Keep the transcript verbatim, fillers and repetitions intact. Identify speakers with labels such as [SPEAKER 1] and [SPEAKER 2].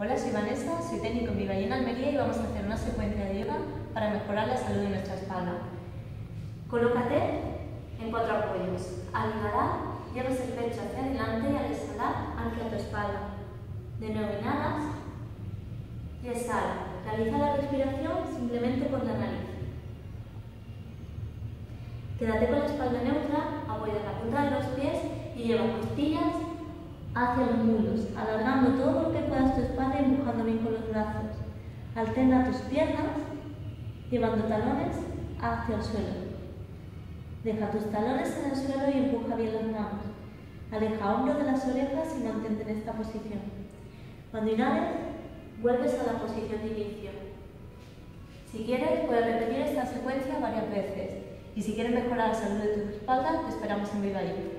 [SPEAKER 1] Hola, soy Vanessa, soy técnico en Viva en Almería y vamos a hacer una secuencia de yoga para mejorar la salud de nuestra espalda.
[SPEAKER 2] Colócate en cuatro apoyos. Al inhalar, llevas el pecho hacia adelante y al exhalar, hacia tu espalda. De nuevo inhalas y exhala. Realiza la respiración simplemente por la nariz. Quédate con la espalda neutra, apoya la punta de los pies y lleva costillas hacia los muslos, alargando todo lo que puedas tu espalda y empujando bien con los brazos. Alterna tus piernas, llevando talones hacia el suelo. Deja tus talones en el suelo y empuja bien las manos. Aleja hombros de las orejas y mantente en esta posición. Cuando inhales, vuelves a la posición de inicio.
[SPEAKER 1] Si quieres, puedes repetir esta secuencia varias veces. Y si quieres mejorar la salud de tu espalda, te esperamos en Viva.